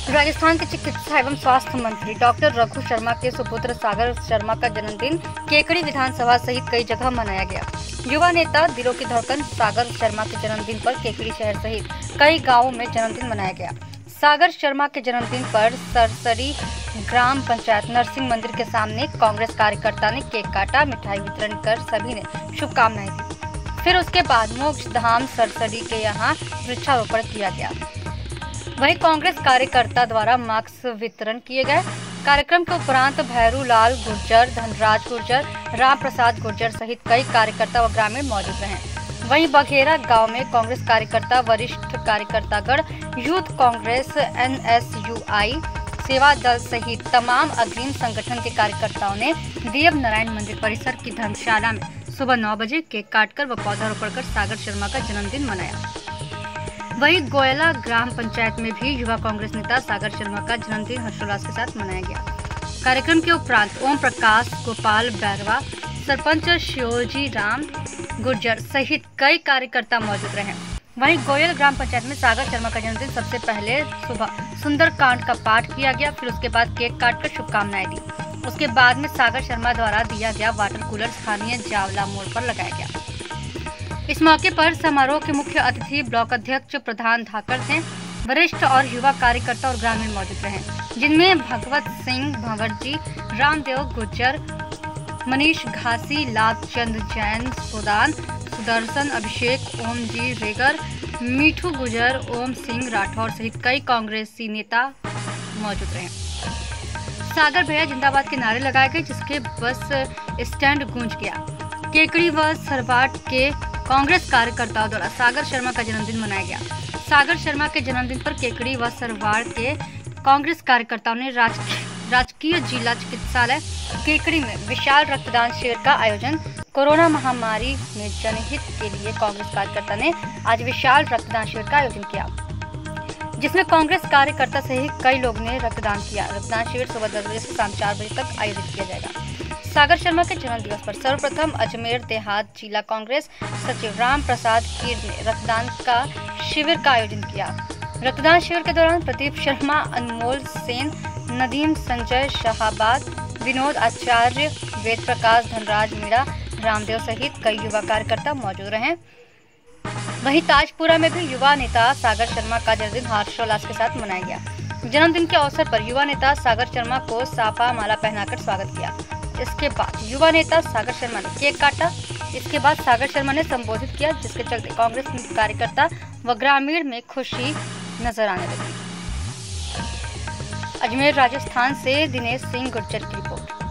राजस्थान के चिकित्सा एवं स्वास्थ्य मंत्री डॉक्टर रघु शर्मा के सुपुत्र सागर शर्मा का जन्मदिन केकड़ी विधानसभा सहित कई जगह मनाया गया। युवा नेता दिलों की धड़कन सागर शर्मा के जन्मदिन पर केकड़ी शहर सहित कई गांवों में जन्मदिन मनाया गया। सागर शर्मा के जन्मदिन पर सरसरी ग्राम पंचायत नरसिंह मंदिर के सामने कांग्रेस कार्यकर्ता ने केक काटा, मिठाई वितरण कर सभी ने शुभकामनाएं दी। फिर उसके बाद मोक्ष धाम सरसरी के यहाँ वृक्षारोपण किया गया। वहीं कांग्रेस कार्यकर्ता द्वारा मास्क वितरण किए गए। कार्यक्रम के उपरांत भैरू लाल गुर्जर, धनराज गुर्जर, राम प्रसाद गुर्जर सहित कई कार्यकर्ता व ग्रामीण मौजूद रहे। वहीं बघेरा गांव में कांग्रेस कार्यकर्ता, वरिष्ठ कार्यकर्तागण, यूथ कांग्रेस, NSUI, सेवा दल सहित तमाम अग्रिम संगठन के कार्यकर्ताओं ने देव नारायण मंदिर परिसर की धर्मशाला में सुबह 9 बजे केक काटकर व पौधारोपण कर सागर शर्मा का जन्मदिन मनाया। वहीं गोयला ग्राम पंचायत में भी युवा कांग्रेस नेता सागर शर्मा का जन्मदिन हर्षोल्लास के साथ मनाया गया। कार्यक्रम के उपरांत ओम प्रकाश, गोपाल बैरवा, सरपंच शिवजी राम गुर्जर सहित कई कार्यकर्ता मौजूद रहे। वहीं गोयल ग्राम पंचायत में सागर शर्मा का जन्मदिन सबसे पहले सुबह सुंदरकांड का पाठ किया गया, फिर उसके बाद केक काटकर शुभकामनाएं दी। उसके बाद में सागर शर्मा द्वारा दिया गया वाटर कूलर स्थानीय जावला मोड़ पर लगाया गया। इस मौके पर समारोह के मुख्य अतिथि ब्लॉक अध्यक्ष प्रधान धाकर थे। वरिष्ठ और युवा कार्यकर्ता और ग्रामीण मौजूद रहे, जिनमें भगवत सिंह भंवरजी, रामदेव गुर्जर, मनीष घासी, लाभचंद जैन सोदान, सुदर्शन अभिषेक, ओम जी रेगर, मीठू गुजर, ओम सिंह राठौर सहित कई कांग्रेसी नेता मौजूद रहे। सागर भैया जिंदाबाद के नारे लगाए गए, जिसके बस स्टैंड गूंज गया। केकड़ी व सरवाट के कांग्रेस कार्यकर्ताओं द्वारा सागर शर्मा का जन्मदिन मनाया गया। सागर शर्मा के जन्मदिन पर केकड़ी व सरवाड़ के कांग्रेस कार्यकर्ताओं ने राजकीय जिला चिकित्सालय केकड़ी में विशाल रक्तदान शिविर का आयोजन। कोरोना महामारी में जनहित के लिए कांग्रेस कार्यकर्ता ने आज विशाल रक्तदान शिविर का आयोजन किया, जिसमें कांग्रेस कार्यकर्ता सहित कई लोग ने रक्तदान किया। रक्तदान शिविर सुबह 10 बजे से शाम 4 बजे तक आयोजित किया जाएगा। सागर शर्मा के जन्म दिवस पर सर्वप्रथम अजमेर देहात जिला कांग्रेस सचिव राम प्रसाद कीर ने रक्तदान का शिविर का आयोजन किया। रक्तदान शिविर के दौरान प्रदीप शर्मा, अनमोल सेन, नदीम संजय शाहाबाद, विनोद आचार्य, वेद प्रकाश, धनराज मीणा, रामदेव सहित कई युवा कार्यकर्ता मौजूद रहे। वहीं ताजपुरा में भी युवा नेता सागर शर्मा का जन्मदिन हर्षोल्लास के साथ मनाया गया। जन्मदिन के अवसर पर युवा नेता सागर शर्मा को साफा माला पहनाकर स्वागत किया। इसके बाद युवा नेता सागर शर्मा ने केक काटा। इसके बाद सागर शर्मा ने संबोधित किया, जिसके चलते कांग्रेस कार्यकर्ता व ग्रामीण में खुशी नजर आने लगी। अजमेर राजस्थान से दिनेश सिंह गुर्जर की रिपोर्ट।